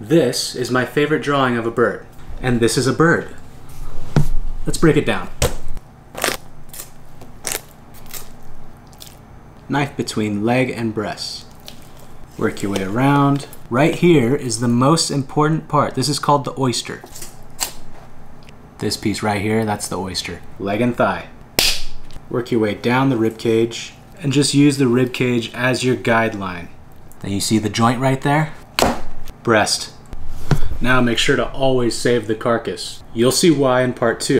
This is my favorite drawing of a bird. And this is a bird. Let's break it down. Knife between leg and breast. Work your way around. Right here is the most important part. This is called the oyster. This piece right here, that's the oyster. Leg and thigh. Work your way down the rib cage and just use the rib cage as your guideline. Then you see the joint right there? Breast. Now make sure to always save the carcass. You'll see why in part 2.